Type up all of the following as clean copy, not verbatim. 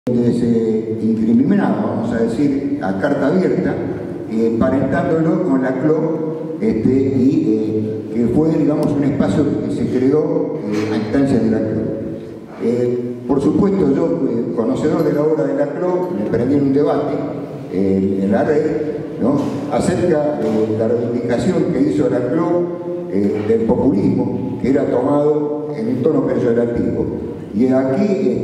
donde se incriminaba, vamos a decir, a carta abierta, emparentándolo con la CLO, que fue, digamos, un espacio que se creó a instancias de la CLO. Por supuesto, yo, conocedor de la obra de la CLO, me prendí en un debate en la red, ¿no?, acerca de la reivindicación que hizo la CLO del populismo, que era tomado en un tono peyorativo. Y aquí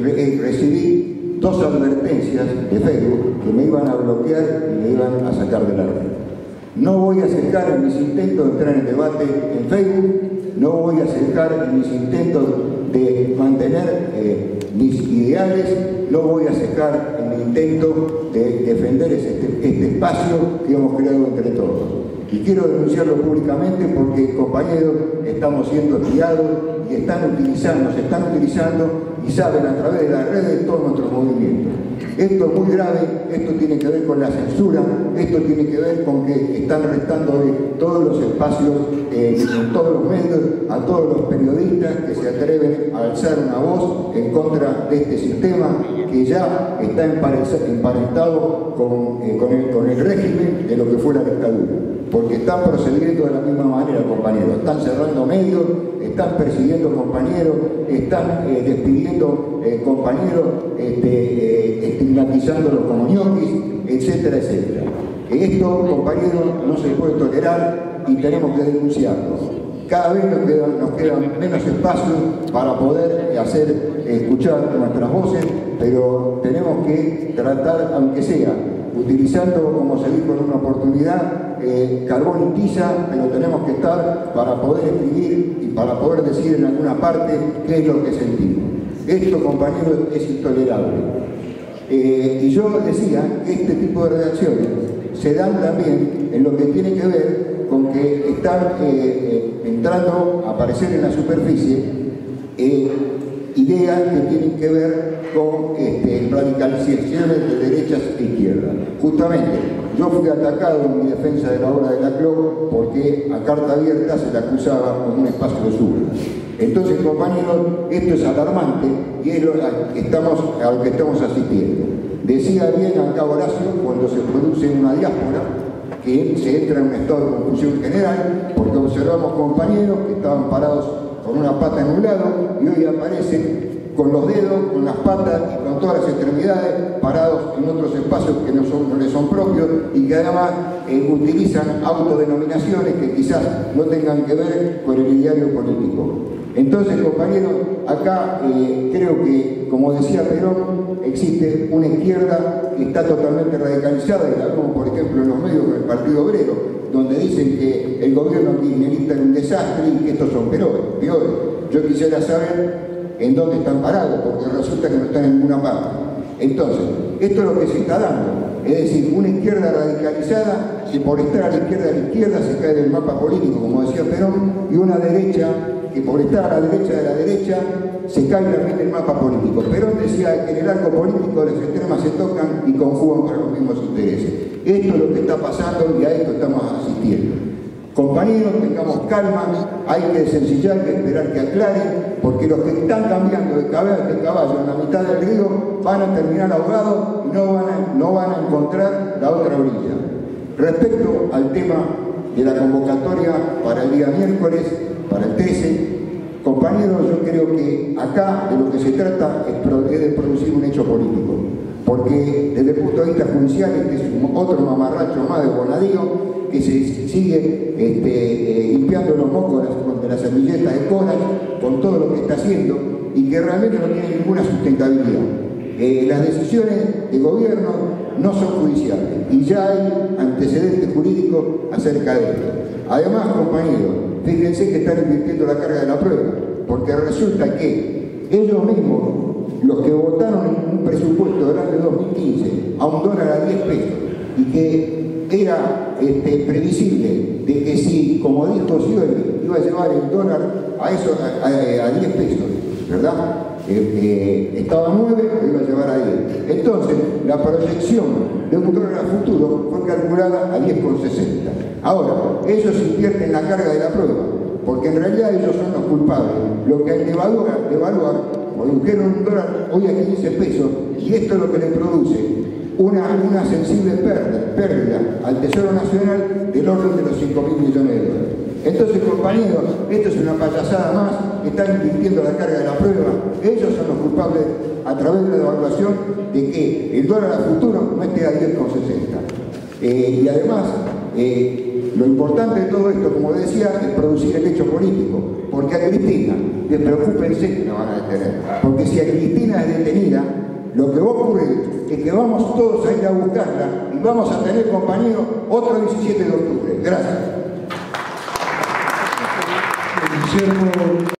recibí dos advertencias de Facebook que me iban a bloquear y me iban a sacar de la red. No voy a cejar en mis intentos de entrar en debate en Facebook, no voy a cejar en mis intentos de mantener mis ideales, no voy a cejar en mi intento de defender este espacio que hemos creado entre todos. Y quiero denunciarlo públicamente porque, compañeros, estamos siendo espiados y nos están utilizando y saben a través de las redes todos nuestros movimientos. Esto es muy grave, esto tiene que ver con la censura, esto tiene que ver con que están restando todos los espacios en todos los medios a todos los periodistas que se atreven a alzar una voz en contra de este sistema que ya está emparentado con el régimen de lo que fue la dictadura. Porque están procediendo de la misma manera, compañeros. Están cerrando medios, están persiguiendo compañeros, están despidiendo compañeros, estigmatizándolos como ñoquis, etcétera, etcétera. Esto, compañeros, no se puede tolerar y tenemos que denunciarlo. Cada vez nos quedan menos espacios para poder hacer escuchar nuestras voces, pero tenemos que tratar, aunque sea utilizando, como se dijo en una oportunidad, carbón y tiza, pero tenemos que estar para poder escribir y para poder decir en alguna parte qué es lo que sentimos. Esto, compañeros, es intolerable. Y yo decía que este tipo de reacciones se dan también en lo que tiene que ver con que están entrando a aparecer en la superficie ideas que tienen que ver con radicalizaciones de derechas e izquierdas. Justamente, yo fui atacado en mi defensa de la obra de la CLO porque a carta abierta se la acusaba como un espacio de urnas. Entonces, compañeros, esto es alarmante y es a lo que estamos asistiendo. Decía bien acá Horacio, cuando se produce una diáspora, que se entra en un estado de confusión general, porque observamos compañeros que estaban parados con una pata en un lado y hoy aparecen con los dedos, con las patas y con todas las extremidades parados en otros espacios que no les son propios y que además utilizan autodenominaciones que quizás no tengan que ver con el ideario político. Entonces, compañeros, acá creo que, como decía Perón, existe una izquierda que está totalmente radicalizada, y la vemos, por ejemplo, en los medios con el Partido Obrero, donde dicen que el gobierno kirchnerista es un desastre y que estos son peores. Yo quisiera saber en dónde están parados, porque resulta que no están en ninguna parte. Entonces, esto es lo que se está dando, es decir, una izquierda radicalizada que por estar a la izquierda se cae del mapa político, como decía Perón, y una derecha que por estar a la derecha de la derecha se cae también del mapa político. Perón decía que en el arco político las extremas se tocan y conjugan para los mismos intereses. Esto es lo que está pasando y a esto estamos asistiendo. Compañeros, tengamos calma, hay que desencillar y esperar que aclaren, porque los que están cambiando de caballo en la mitad del río van a terminar ahogados y no van a encontrar la otra orilla. Respecto al tema de la convocatoria para el día miércoles, para el 13, compañeros, yo creo que acá de lo que se trata es de producir un hecho político, porque desde el punto de vista judicial este es otro mamarracho más de Bonadío, que se sigue limpiando los mocos de las servilletas de colas con todo lo que está haciendo y que realmente no tiene ninguna sustentabilidad. Las decisiones de gobierno no son judiciales y ya hay antecedentes jurídicos acerca de esto. Además, compañeros, fíjense que están invirtiendo la carga de la prueba, porque resulta que ellos mismos, los que votaron en un presupuesto del año 2015 a $1 a 10 pesos y que era previsible de que si, como dijo Scioli, iba a llevar el dólar a 10 pesos, ¿verdad? Estaba a 9, lo iba a llevar a 10. Entonces, la proyección de $1 a futuro fue calculada a 10,60. Ahora, ellos invierten la carga de la prueba, porque en realidad ellos son los culpables. Lo que hay que evaluar produjeron un dólar hoy a 15 pesos, y esto es lo que le produce una sensible pérdida al Tesoro Nacional del orden de los 5.000 millones de dólares. Entonces, compañeros, esto es una payasada más, están invirtiendo la carga de la prueba, ellos son los culpables a través de la devaluación de que el dólar a futuro no esté a 10,60. Y además, lo importante de todo esto, como decía, es producir el hecho político, porque a Cristina, despreocúpense que la van a detener, porque si a Cristina es detenida, lo que va a ocurrir es que vamos todos a ir a buscarla y vamos a tener, compañeros, otro 17 de octubre. Gracias.